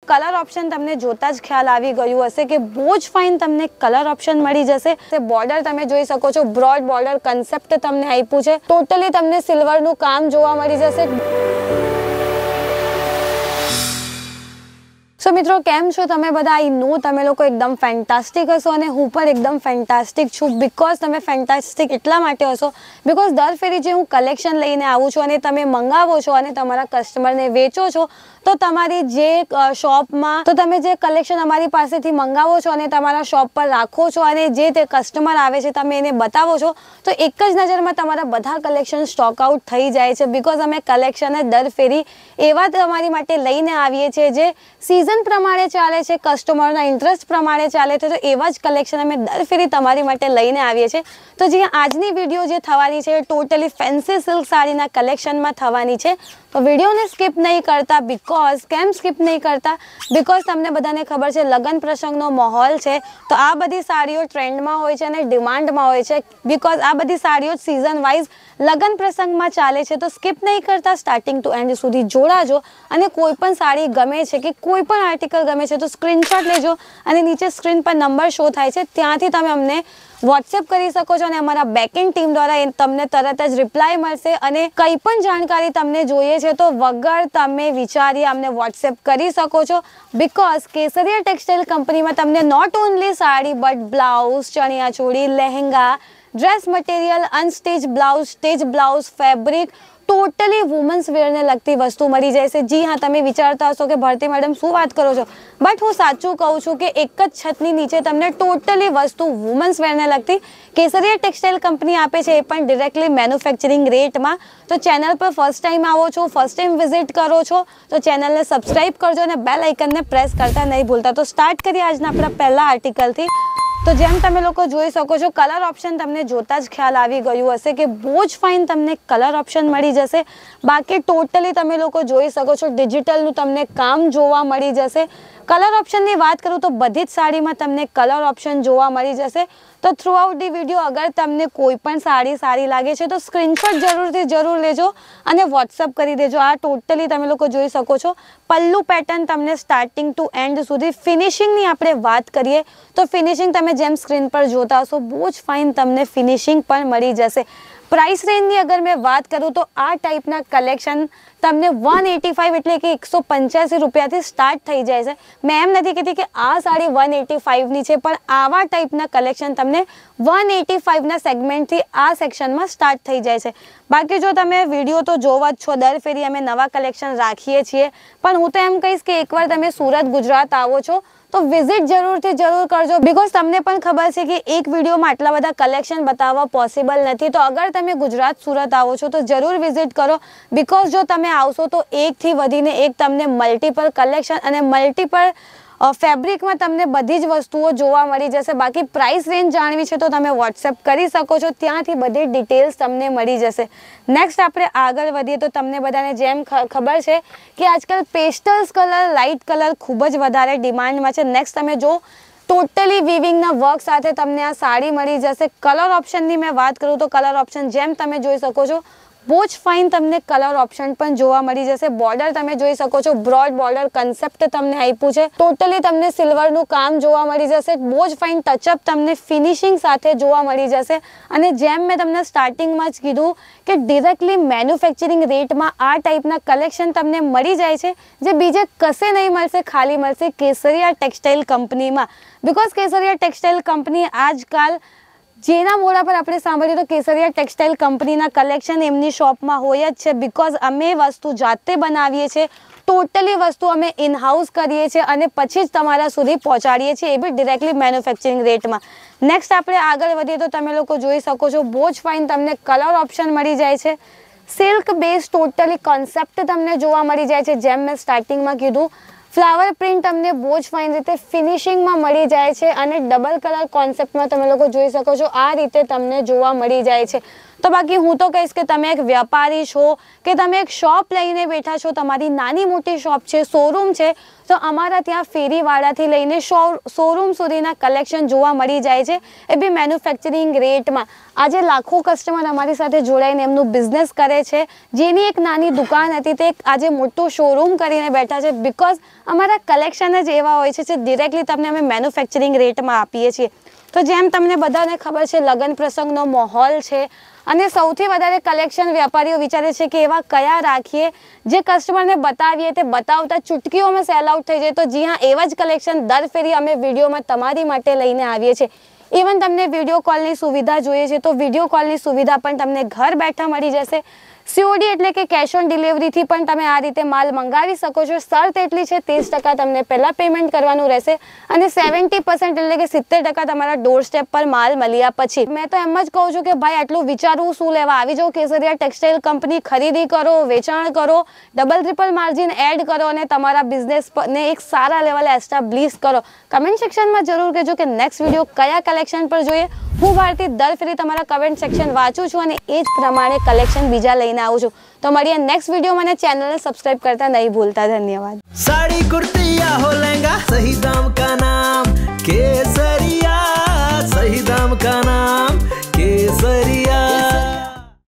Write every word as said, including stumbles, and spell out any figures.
Colour option तमने जोता ज ख्याल आवी गयुं हशे के बહુ જ ફાઇન તમને કલર ઓપ્શન મળી જશે। તે બોર્ડર તમે જોઈ શકો છો, બ્રોડ બોર્ડર કન્સેપ્ટ તમને આપ્યું છે। ટોટલી તમને સિલ્વર નું કામ જોવા મળી જશે। सो so, मित्रों केम छो तमे बधा? आई नो तमे लोको एकदम फेंटास्टिक हशो अने हूँ पण एकदम फेंटास्टिक छूं। बिकॉज तमे फेंटास्टिक एटला माटे हशो बिकॉज दर फेरी जे हूँ कलेक्शन लईने आऊं छुं अने तमे मंगावो छो अने तमारा कस्टमर ने वेचो छो तो तमारी जे शॉप में तो तमे जे कलेक्शन अमारी पासेथी मंगावो छो अने तमारा शॉप पर राखो छो अने जे ते कस्टमर आवे छे तमे एने बतावो छो तो एक ज नजर में तमारा बधा कलेक्शन स्टॉक आउट थई जाय छे। बिकॉज अमे कलेक्शन दर फेरी एवा तमारी माटे लईने आवीए छे जे सीजन प्रमाणे चाले छे, कस्टमरना इंटरेस्ट प्रमाणे चाले छे, तो एवा ज कलेक्शन अमे दर फेरी तमारी माटे लईने आवीए छे। तो जे आजनी विडियो जे थवानी छे टोटली फैंसी सिल्क साड़ीना कलेक्शन में थवानी छे। तो विडियो ने स्कीप नहीं करता। बिकॉज केम स्कीप नहीं करता? बिकॉज तमने बधाने खबर छे लग्न प्रसंगनो माहौल छे तो आ बधी साड़ीओ ट्रेंड में होय छे अने डिमांड में होय छे। बिकॉज आ बधी साड़ीओ सीजन वाइज लग्न प्रसंग में चाले छे। तो स्कीप नहीं करता, स्टार्टिंग टू एंड सुधी जोड़ाजो अने कोईपण साड़ी गमे छे कि कोईपण आर्टिकल गमे छे तो स्क्रीनशॉट लेजो अने नीचे स्क्रीन पर नंबर शो थाय छे त्यांथी तमे अमने व्हाट्सएप करी सको छो अने अमारा बेकएंड टीम द्वारा तमने तरत ज रिप्लाय मळशे अने कई पण जानकारी तमने जोईए छे तो वगर तमे विचारी अमने व्हाट्सएप करी सको छो। बिकॉज केसरिया टेक्सटाइल कंपनी में तमने not only sari but blouse, chaniya choli, lehenga, dress material, unstitch blouse, stitch blouse, fabric totally women's wear ने लगती वस्तु मळी जशे। जी हाँ, तमे विचारता हशो के भारती मैडम शुं वात करो छो, बट हूँ साचुं कहूं छुं के एक ज छतनी नीचे तमने टोटली वस्तु वुमन्स वेर ने लगती केसरिया टेक्सटाइल कंपनी आपे छे, ए पण डायरेक्टली मैन्युफेक्चरिंग रेट में। तो चैनल पर फर्स्ट टाइम आवो छो, फर्स्ट टाइम विजिट करो छो तो चैनल ने सब्सक्राइब करजो अने बेल आइकन ने प्रेस करता नहीं भूलता। तो स्टार्ट करिए आजना आपणा पहला आर्टिकल थी। तो जेम तमे लोको जोई सको छो कलर ऑप्शन तमने जोता ज ख्याल आवी गयुं हशे के बહુ જ फाइन तमने कलर ऑप्शन मળી जशे। बाकी टोटली तमे लोको जोई सको छो डिजिटल नु तमने काम जोवा मળી जशे। कलर ऑप्शन की बात करूँ तो बधी ज साड़ी में तमने कलर ऑप्शन जोवा मળી जशे। तो थ्रू आउट दी वीडियो अगर तमने कोईपण साड़ी सारी लागे छे तो स्क्रीनशॉट जरूर थी जरूर लेजो अने व्हाट्सएप करी देजो। आ टोटली तमे लोको जोई सको छो पल्लू पेटर्न तमने स्टार्टिंग टू एंड सुधी फिनिशिंग नी आपणे वात करीए तो फिनिशिंग तमे जेम स्क्रीन पर जोता हशो बહુ જ फाइन तमने फिनिशिंग पण मળી जशे। प्राइस रेंज की अगर मैं बात करूँ तो आ टाइपना कलेक्शन तमने वन एटी फाइव एटले कि एक सौ पंचासी रुपया थी स्टार्ट थी जाए छे। मैं एम नहीं कहती कि आ साड़ी वन एटी फाइव नी छे, पण आवा टाइपना कलेक्शन तमने वन एटी फाइव ना सेगमेंट थी आ सेक्शन में स्टार्ट थी जाए छे। बाकी जो तमे विडियो तो जोवा छो दर फेरी अमे नवा कलेक्शन राखीए छीए, पण हूँ तो एम कहीश कि एकवार तमे सूरत गुजरात आवो छो तो विजिट जरूर थी जरूर करजो। बिकॉज तमने पण खबर छे कि एक विडियो में आटला बधा कलेक्शन बताववा पॉसिबल नहीं। तो अगर तमे गुजरात सूरत आवो छो तो जरूर विजिट करो। बिकॉज जो तमे आवशो तो एक थी वधीने एक तमने मल्टीपल कलेक्शन अने मल्टीपल फेब्रिक में तमने बधी ज वस्तुओं जोवा मળી जशे। बाकी प्राइस रेंज जाणवी छे तो तमे व्हाट्सएप करी सको छो, त्यांथी बधी डिटेल्स तमने मળી जशे। नेक्स्ट आपणे आगळ वधीए तो तमने बधाने जेम खबर छे कि आजकल पेस्टल्स कलर, लाइट कलर खूब ज वधारे डिमांड में छे। नेक्स्ट तमे जो टोटली वीविंग ना वर्क साथे तमने आ साड़ी मળી जशे। कलर ऑप्शन की मैं बात करूँ तो कलर ऑप्शन जेम तमे जोई सको छो बહુ જ फाइन तमने कलर ऑप्शन पण जोवा मળી जशे। बॉर्डर तमे जोई सको छो, ब्रॉड बॉर्डर कन्सेप्ट तमने आप्युं छे। टोटली तमने सिल्वर नु काम जोवा मળી जशे। बહુ જ फाइन टचअप तमने फिनिशिंग साथे जोवा मળી जशे। अने जेम मैं तमने स्टार्टिंग में ज कीधुं कि डायरेक्टली मैन्युफेक्चरिंग रेट में आ टाइपना कलेक्शन तमने मળી जाय छे जे बीजे कसे नहीं मळशे, खाली मळशे केसरिया टेक्सटाइल कंपनी में। बिकॉज केसरिया टेक्सटाइल कंपनी आजकल जेना मोड़ा पर आपणे सांभळ्युं तो केसरिया टेक्सटाइल कंपनीना कलेक्शन एमनी शॉप में होय ज छे। बिकॉज अमे वस्तु जाते बनावीए छे, टोटली वस्तु अमे इन हाउस करीए छे अने पछी ज तमारा सुधी पहोंचाडीए छे, ए बी डायरेक्टली मैन्युफेक्चरिंग रेट में। नेक्स्ट आपणे आगळ वधीए तो तमे लोको जोई सको छो बહુ જ फाइन तमने कलर ऑप्शन मળી जाय छे। सिल्क बेस टोटली कॉन्सेप्ट तमने जोवा मળી जाय छे। जेम मैं स्टार्टिंग में कीधुं फ्लावर प्रिंट तमने बહુ જ फाइन रीते फिनिशिंग में मળી जाय छे अने डबल कलर कॉन्सेप्ट में तमे लोको जोई सको छो आ रीते तमने जोवा मળી जाय छे। તો બાકી હું તો કહીશ કે તમે એક વેપારી છો કે તમે એક શોપ લઈને બેઠા છો, તમારી નાની મોટી શોપ છે, શોરૂમ છે, તો અમારા ત્યાં ફેરીવાળાથી લઈને શો શોરૂમ સુધીના કલેક્શન જોવા મળી જાય છે, એ બી મેન્યુફેક્ચરિંગ રેટમાં. આજે લાખો કસ્ટમર અમારી સાથે જોડાઈને એમનું બિઝનેસ કરે છે. જેની એક નાની દુકાન હતી તે આજે મોટું શોરૂમ કરીને બેઠા છે, બિકોઝ અમારા કલેક્શન જ એવા હોય છે જે ડિરેક્ટલી તમને અમે મેન્યુફેક્ચરિંગ રેટમાં આપીએ છીએ. તો જેમ તમને બધાને ખબર છે, લગ્ન પ્રસંગનો માહોલ છે અને સૌથી વધારે કલેક્શન વેપારીઓ વિચારે છે કે એવા કયા રાખીએ જે કસ્ટમરને બતાવીએ તે બતાવતા ચૂટકીઓમાં સેલ આઉટ થઈ જાય. તો જી હા, એવા જ કલેક્શન દર ફેરી અમે વિડીયોમાં તમારી માટે લઈને આવીએ છીએ. ઇવન તમને વિડીયો કોલની સુવિધા જોઈએ છે તો વિડીયો કોલની સુવિધા પણ તમને ઘર બેઠા મળી જશે. સીઓડી એટલે કે કેશ ઓન ડિલિવરીથી પણ તમે આ રીતે માલ મંગાવી શકો છો. શરત એટલી છે ત્રીસ ટકા તમને પહેલાં પેમેન્ટ કરવાનું રહેશે અને સેવન્ટી પર્સન્ટ એટલે કે સિત્તેર ટકા તમારા ડોર સ્ટેપ પર માલ મળ્યા પછી. મેં તો એમ જ કહું છું કે ભાઈ આટલું વિચારવું શું લેવા, આવી જાઓ કેસરિયા ટેક્સટાઇલ કંપની, ખરીદી કરો, વેચાણ કરો, ડબલ ટ્રિપલ માર્જિન એડ કરો અને તમારા બિઝનેસને એક સારા લેવલે એસ્ટાબ્લિશ કરો. કમેન્ટ સેક્શનમાં જરૂર કહેજો કે નેક્સ્ટ વિડીયો કયા કલેક્શન પર જોઈએ. હું ભારતી દર ફેરી તમારા કમેન્ટ સેક્શન વાંચું છું અને એ જ પ્રમાણે કલેક્શન બીજા લઈને આવું છું. તો મળીએ નેક્સ્ટ વિડીયોમાં અને ચેનલને સબસ્ક્રાઇબ કરતા નહીં ભૂલતા. ધન્યવાદ. સાડી કુર્તી